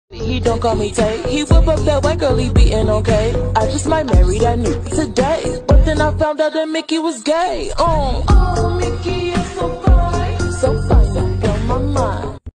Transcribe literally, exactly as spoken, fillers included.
He don't call me Tay. He whip up that white girl he beatin' okay. I just might marry that nigga today. But then I found out that Mickey was gay. Oh, oh Mickey.